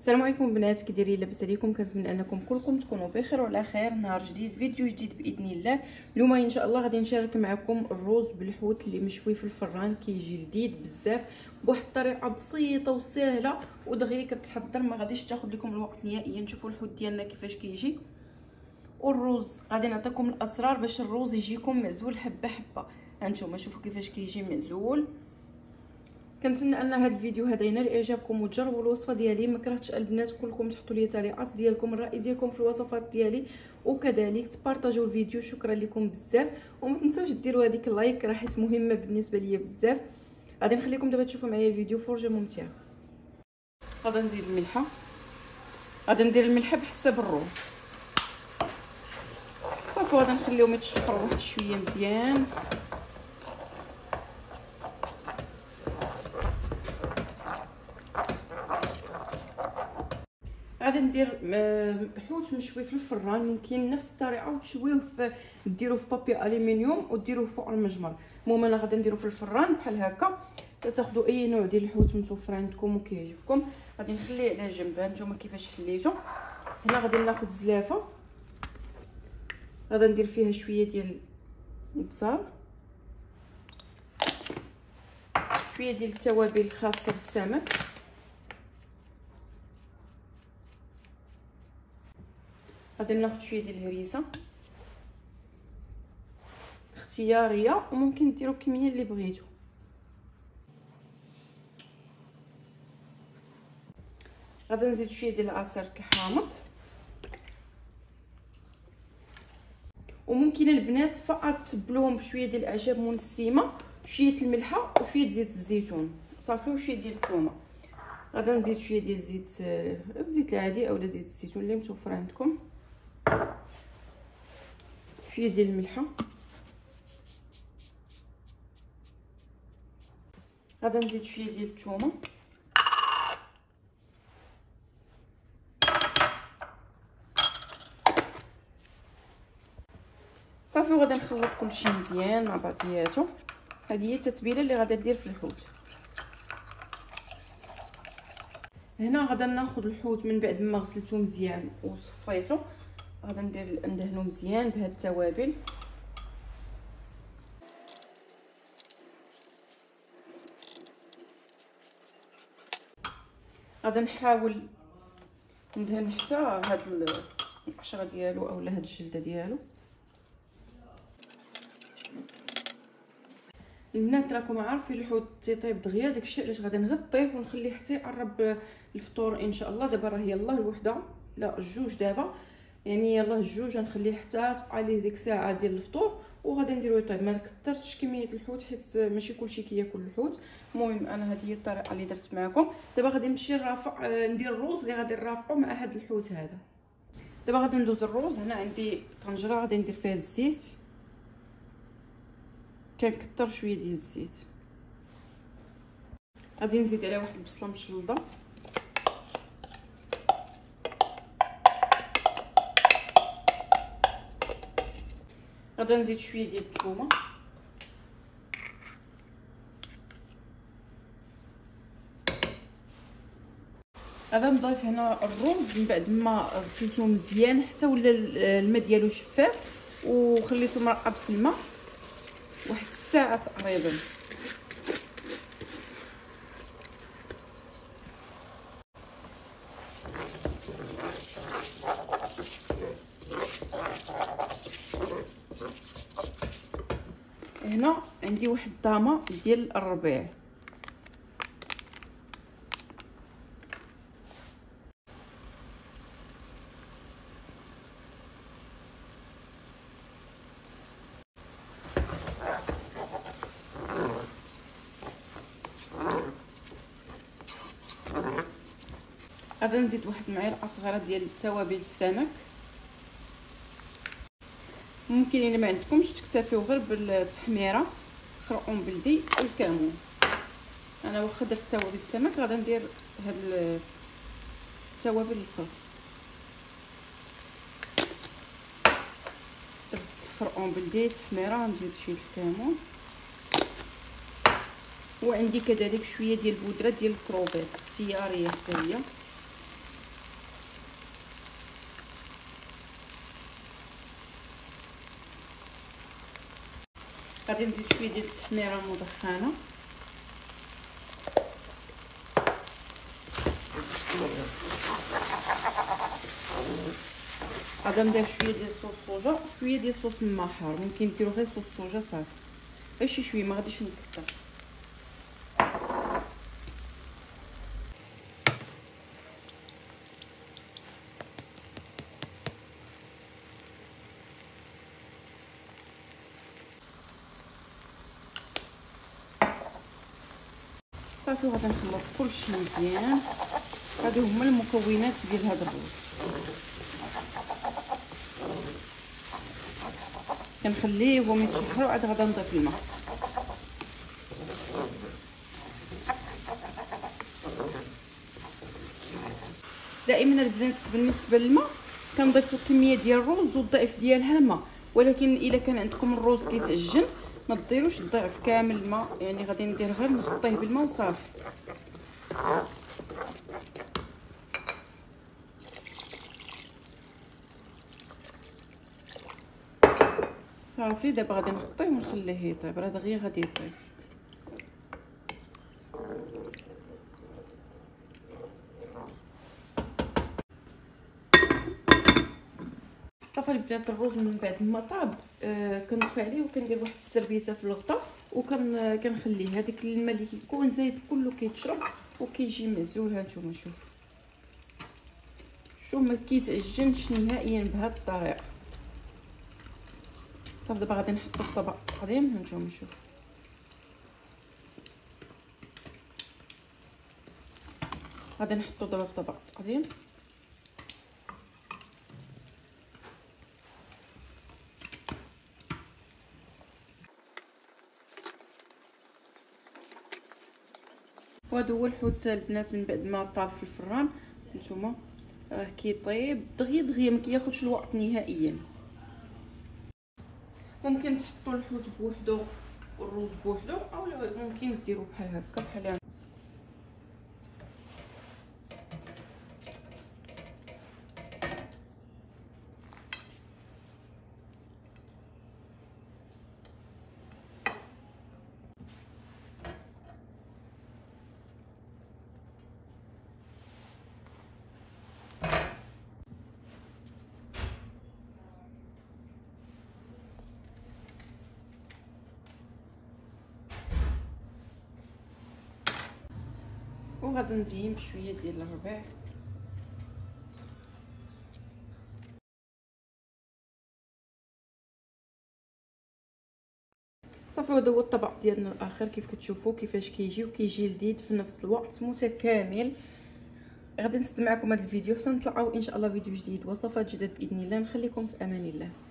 السلام عليكم بنات، كي دايرين؟ لاباس عليكم؟ كنتمنى انكم كلكم تكونوا بخير وعلى خير. نهار جديد، فيديو جديد باذن الله. اليوم ان شاء الله غادي نشارك معكم الرز بالحوت اللي مشوي في الفران. كيجي لذيذ بزاف بواحد الطريقه بسيطه وسهله ودغيا كتحضر، ما غاديش تاخذ لكم الوقت نهائيا. نشوفوا الحوت ديالنا كيفاش كيجي، والرز غادي نعطيكم الاسرار باش الرز يجيكم معزول حبه حبه. هانتوما شوفوا كيفاش كيجي معزول. كنتمنى ان هذا الفيديو هذا ينال اعجابكم وتجربوا الوصفه ديالي. ما كرهتش البنات كلكم تحطوا لي تعليقات ديالكم، الراي ديالكم في الوصفات ديالي، وكذلك تبارطاجوا الفيديو. شكرا لكم بزاف، وما تنساوش ديروا هذيك اللايك راه حيت مهمه بالنسبه ليا بزاف. غادي نخليكم دابا تشوفوا معايا الفيديو، فرجه ممتعه. غادي نزيد الملحه، غادي ندير الملحه بحساب الرز صافي. غادي نخليهم يتشحروا واحد شويه مزيان. غادي ندير حوت مشوي في الفران، ممكن نفس الطريقه وتشويوه ديروه في بابي الومنيوم وديروه فوق المجمر. المهم انا غادي نديرو في الفران بحال هكا. تاخذوا اي نوع ديال الحوت متوفر عندكم وكيعجبكم. غادي نخليه على جنب. هانتوما كيفاش حليتو. هنا غادي ناخذ زلافه، غادي ندير فيها شويه ديال البزار، شويه ديال التوابل الخاصه بالسمك، غادي ناخذ شويه ديال الهريسه اختياريه، وممكن ديروا كميه اللي بغيتو. غادي نزيد شويه ديال عصير الحامض، وممكن البنات فقط تبلوهم بشويه ديال الاعشاب منسمه، شويه الملحه وشويه زيت الزيتون صافي، وشويه ديال الثومه. غادي نزيد شويه ديال الزيت العادي اولا زيت الزيتون اللي متوفر عندكم، شويه ديال الملحه. غادي نزيد شويه ديال الثومه، صافي. وغادي نخلط كلشي مزيان مع بعضياتو. هذه هي التتبيله اللي غادي ندير في الحوت. هنا غادي ناخذ الحوت من بعد ما غسلته مزيان وصفيته، غادي ندهنو مزيان بهاد التوابل. غادي نحاول ندهن حتى هاد القشره ديالو اولا هاد الجلده ديالو. البنات راكم عارفين الحوت تيطيب دغيا، داكشي علاش غادي نغطيه ونخليه حتى يقرب الفطور ان شاء الله. دابا راه يلاه الوحده لا الجوج دابا، يعني يلاه الجوج. غنخليه حتى تبقى ليه ديك الساعه ديال الفطور وغادي نديرو يطيب. ما كثرتش كميه الحوت حيت ماشي كلشي كياكل الحوت. المهم انا هذه هي الطريقه اللي درت معكم. دابا غادي نمشي نرافق ندير الرز اللي غادي نرافقو مع هذا الحوت هذا. دابا غادي ندوز الرز. هنا عندي طنجره غادي ندير فيها الزيت، كنكثر شويه ديال الزيت. غادي نزيد عليها واحد البصله مشلوضه، غادي نزيد شويه ديال الثومه، غادي نضيف هنا الرز من بعد ما غسلته مزيان حتى ولا الماء ديالو شفاف، وخليته مرقد في الماء واحد الساعه تقريبا. هنا عندي واحد الطامه ديال الربيع، غادي نزيد واحد المعلقه صغيره ديال التوابل السمك. ممكن الا ما عندكمش تكتفيو غير بالتحميره، خرقوم بلدي والكمون. انا واخا درت توابل السمك غادي ندير هاد التوابل الاخرى. درت خرقوم بلدي، تحميره، نزيد شويه الكمون، وعندي كذلك شويه ديال البودره ديال الكروبيط التياريه حتى هي. غادي نزيد شويه ديال التحميره المدخنه. غادي ندير شويه ديال صوص صوجا، شويه ديال صوص المحار، ممكن ديروا غير صوص صوجا صافي، غير شي شويه، ما غاديش نكثر. صافي وغادي نخلط كلشي مزيان. هادو هما المكونات ديال هذا الرز. كنخليهم يتشحروا، عاد غادي نضيف الماء. دائما البنات بالنسبه للماء كنضيفوا كميه ديال الرز والضعف ديالها ماء، ولكن الا كان عندكم الرز كيتعجن ما ديروش الضعف كامل الماء، يعني غادي ندير غير نغطيه بالماء وصافي. صافي دابا غادي نغطيه ونخليه يطيب، راه دغيا غادي يطيب. صافي البنات الرز من بعد ما طاب كنطفي عليه وكندير واحد السربيسه في الغطا وكنخليه هذيك الماء اللي كيكون زايد كله كيتشرب وكيجي معزول. هانتوما شوفوا ما كيتعجنش نهائيا بهذه الطريقه. صافي دابا غادي نحطو في طبق تقديم. هانتوما شوفوا غادي نحطو دابا في طبق تقديم. وهذا هو الحوت البنات من بعد ما طاب في الفران. نتوما راه كيطيب دغيا ما كياخذش الوقت نهائيا. ممكن تحطوا الحوت بوحدو والرز بوحدو، او ممكن ديروا بحال هكا بحال وغادي نزين بشويه ديال الربيع. صافي وهذا هو الطبق ديالنا الاخر. كيف كتشوفوا كيفاش كيجي لذيذ في نفس الوقت متكامل. غادي نسد معكم هذا الفيديو حتى نتلاقاو ان شاء الله فيديو جديد وصفات جديده باذن الله. نخليكم في امان الله.